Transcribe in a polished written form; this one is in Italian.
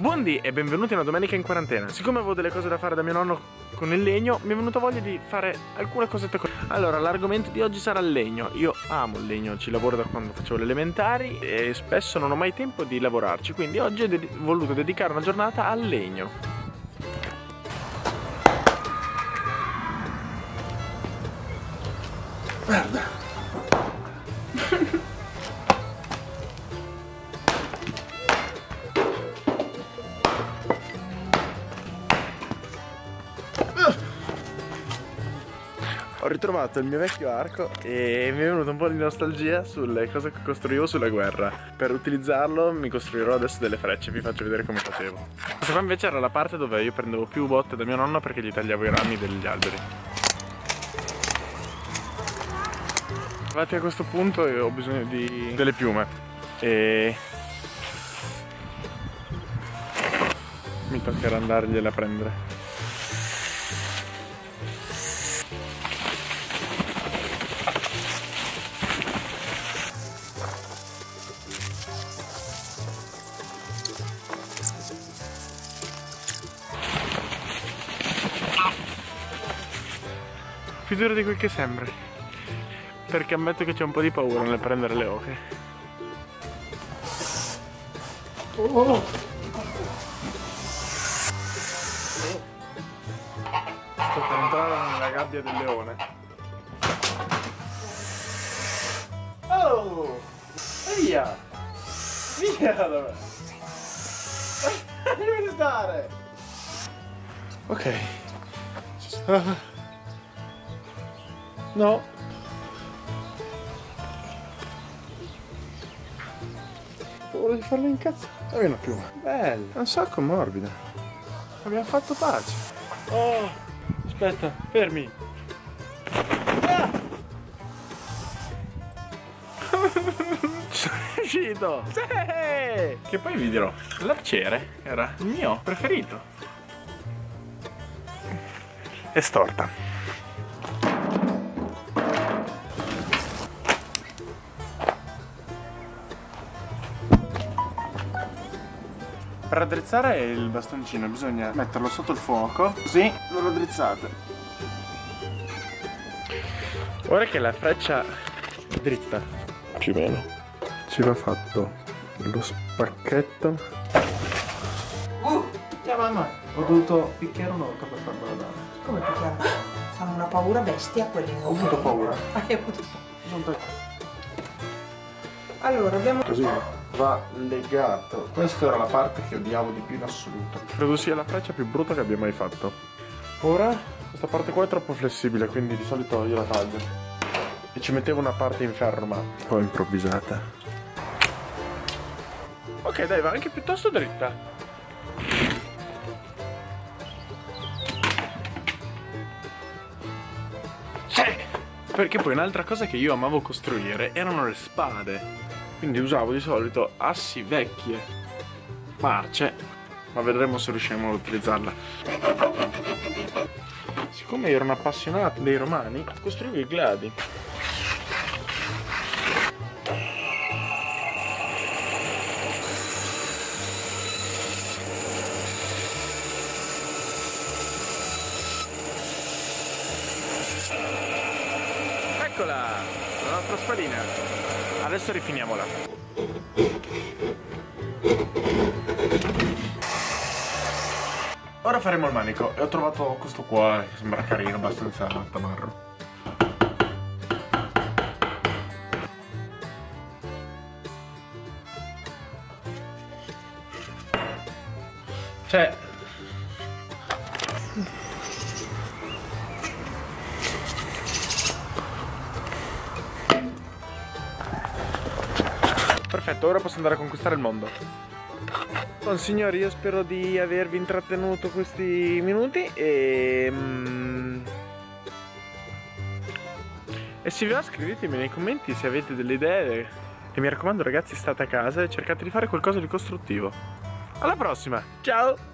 Buondì e benvenuti a una domenica in quarantena. Siccome avevo delle cose da fare da mio nonno con il legno, mi è venuta voglia di fare alcune cosette così. Allora, l'argomento di oggi sarà il legno. Io amo il legno, ci lavoro da quando facevo le elementari e spesso non ho mai tempo di lavorarci, quindi oggi ho voluto dedicare una giornata al legno. Guarda. Ho ritrovato il mio vecchio arco e mi è venuto un po' di nostalgia sulle cose che costruivo sulla guerra. Per utilizzarlo mi costruirò adesso delle frecce, vi faccio vedere come facevo. Questa qua invece era la parte dove io prendevo più botte da mio nonno perché gli tagliavo i rami degli alberi. Arrivati a questo punto io ho bisogno di delle piume e mi toccherà andargliela a prendere. Più duro di quel che sembra, perché ammetto che c'è un po' di paura nel prendere le oche. Oh. Sto per entrare nella gabbia del leone. Oh! Via! Via da me! Devi stare! Ok. No. Ho paura di farlo incazzare. Dammi una piuma. Bella. È un sacco morbida. Abbiamo fatto pace. Oh. Aspetta, fermi. Ah. Sono riuscito. Sì. Che poi vi dirò, l'arciere era il mio preferito. È storta. Per raddrizzare il bastoncino bisogna metterlo sotto il fuoco, così lo raddrizzate. Ora che la freccia è dritta, più o meno, ci va fatto lo spacchetto. Mamma, ho dovuto picchiare un'orca per farmela dare. Come picchiare? Fanno una paura bestia quelli. Ho avuto paura. Hai avuto paura. Allora abbiamo... Così va legato. Questa era la parte che odiavo di più in assoluto. Credo sia la freccia più brutta che abbia mai fatto. Ora questa parte qua è troppo flessibile, quindi di solito io la taglio. E ci mettevo una parte in ferro, ma poi improvvisata. Ok, dai, va anche piuttosto dritta. Sì! Perché poi un'altra cosa che io amavo costruire erano le spade. Quindi usavo di solito assi vecchie, marce, ma vedremo se riusciamo ad utilizzarla. Siccome ero un appassionato dei romani, costruivo i gladi. Eccola, la nostra spadina. Adesso rifiniamola. Ora faremo il manico e ho trovato questo qua che sembra carino, abbastanza tamarro. Cioè... Perfetto, ora posso andare a conquistare il mondo. Buon signori, io spero di avervi intrattenuto questi minuti e se vi va scrivetemi nei commenti se avete delle idee. E mi raccomando ragazzi, state a casa e cercate di fare qualcosa di costruttivo. Alla prossima, ciao!